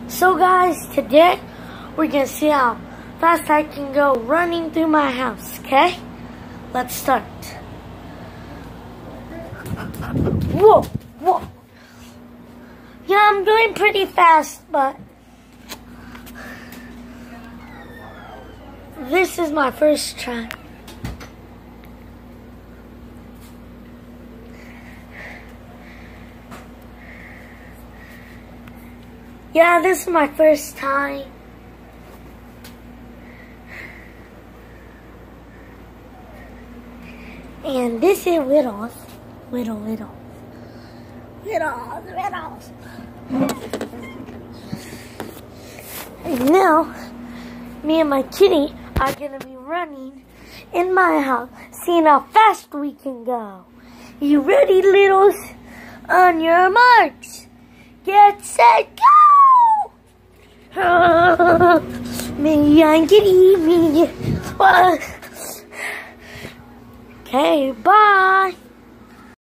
So guys, today we're gonna see how fast I can go running through my house, okay? Let's start. Whoa, whoa. Yeah, I'm going pretty fast, but this is my first try. Yeah, this is my first time. And this is Whittles. Whittles. And now, me and my kitty are gonna be running in my house, seeing how fast we can go. You ready, littles? On your marks. Get set, go! Me and kitty, me. Okay, bye.